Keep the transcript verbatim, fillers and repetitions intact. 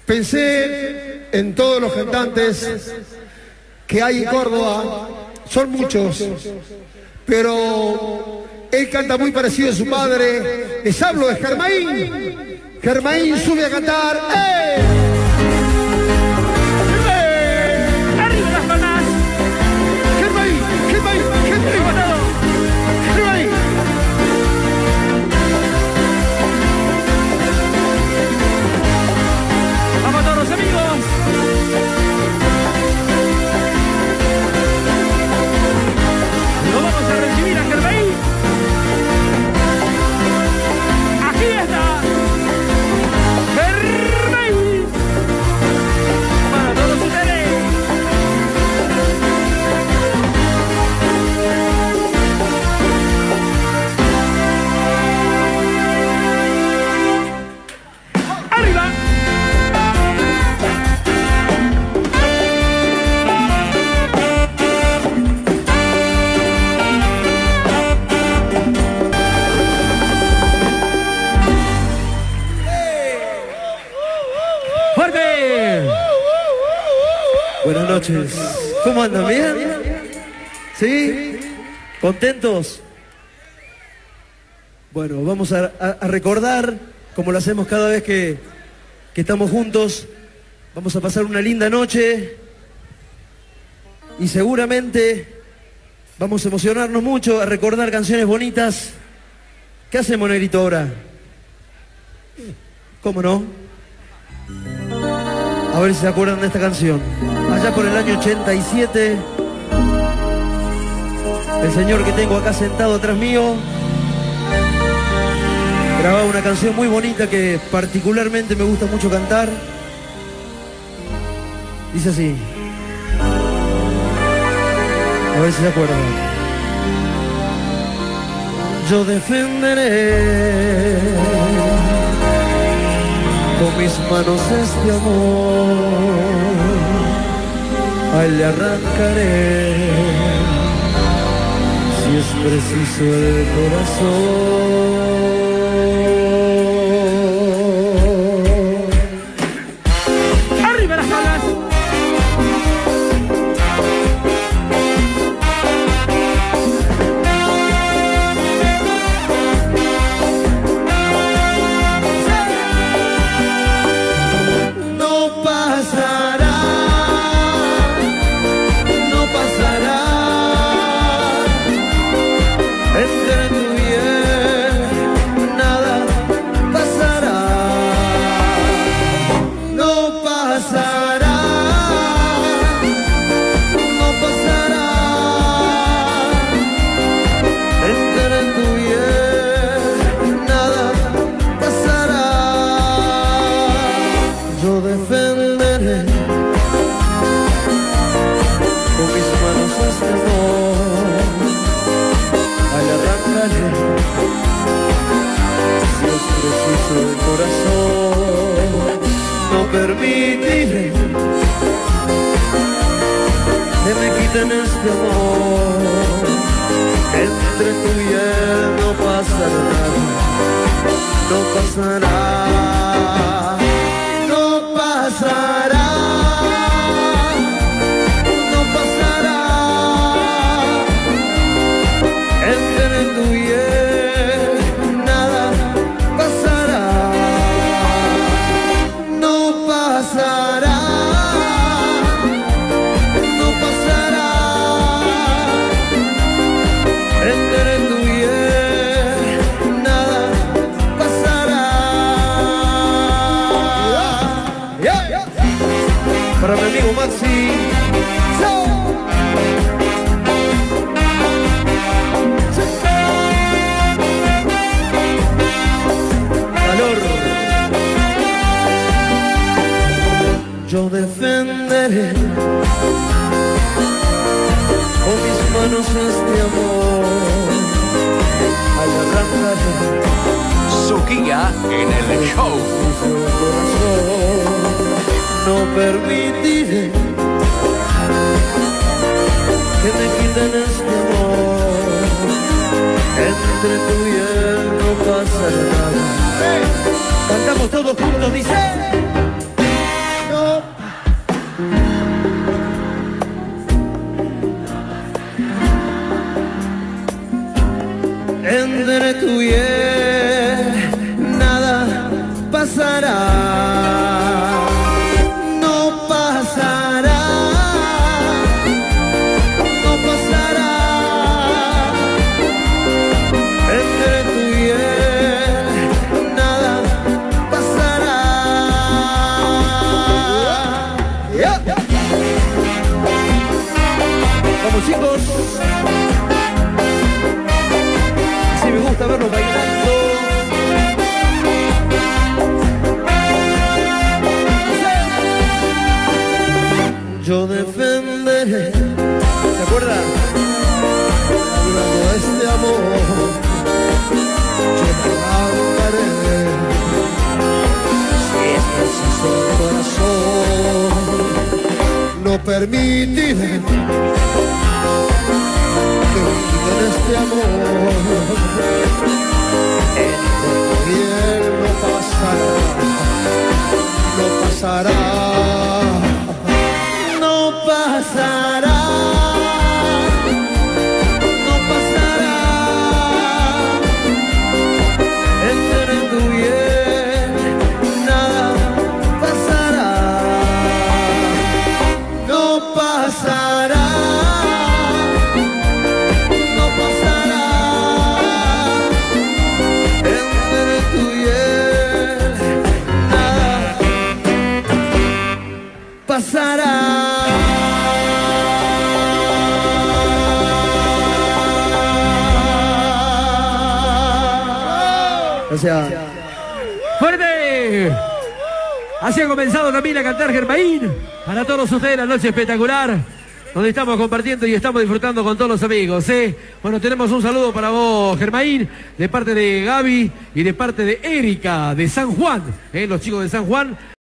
Pensé en todos los cantantes que hay en Córdoba, son muchos, pero él canta muy parecido a su padre. Les hablo de Germain. Germain sube a cantar. ¡Eh! Buenas noches. ¿Cómo andan? ¿Bien? ¿Sí? ¿Contentos? Bueno, vamos a, a, a recordar, como lo hacemos cada vez que, que estamos juntos. Vamos a pasar una linda noche y seguramente vamos a emocionarnos mucho, a recordar canciones bonitas. ¿Qué hacemos, Negrito, ahora? ¿Cómo no? A ver si se acuerdan de esta canción. Allá por el año ochenta y siete, el señor que tengo acá sentado atrás mío grababa una canción muy bonita que particularmente me gusta mucho cantar. Dice así. A ver si se acuerdan. Yo defenderé con mis manos este amor, a él le arrancaré, si es preciso, el corazón. ¡Arriba las palmas! Permitiré que me quiten este amor. Entre tú y él no pasará nada, no pasará, no pasará, no pasará. Entre tú y él nada pasará. Pasará, no pasará, entre tú y él nada pasará. Yeah, yeah. Para mi amigo Maxi. Yo defenderé con mis manos este amor, al arrancaré su guía en el show. No permitiré que me quiten este amor. Entre tú y él no pasa nada. Cantamos todos juntos, dice. no pasará, no pasará, entre tú y él nada pasará. Yeah. Vamos chicos, así me gusta verlos bailando. Yo defenderé, ¿se acuerdan? Hablando de este amor, yo me levantaré. Si es preciso el corazón, no permitiré que vivan este amor. Entre bien no pasará, no pasará. No pasará, no pasará, entre tú y él nada pasará, no pasará, no pasará, entre tú y él nada pasará. O sea, ¡fuerte! Así ha comenzado también a cantar Germain. Para todos ustedes la noche espectacular, donde estamos compartiendo y estamos disfrutando con todos los amigos, ¿eh? Bueno, tenemos un saludo para vos, Germain, de parte de Gaby y de parte de Erika, de San Juan, ¿eh? Los chicos de San Juan.